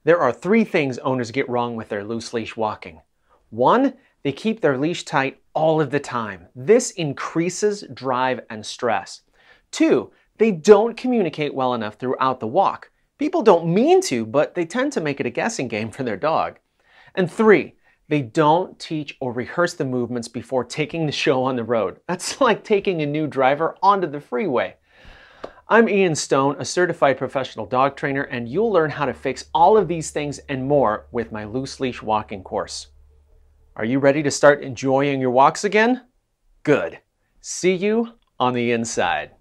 There are three things owners get wrong with their loose leash walking. 1, they keep their leash tight all of the time. This increases drive and stress. 2, they don't communicate well enough throughout the walk. People don't mean to, but they tend to make it a guessing game for their dog. And 3, they don't teach or rehearse the movements before taking the show on the road. That's like taking a new driver onto the freeway. I'm Ian Stone, a certified professional dog trainer, and you'll learn how to fix all of these things and more with my loose leash walking course. Are you ready to start enjoying your walks again? Good. See you on the inside.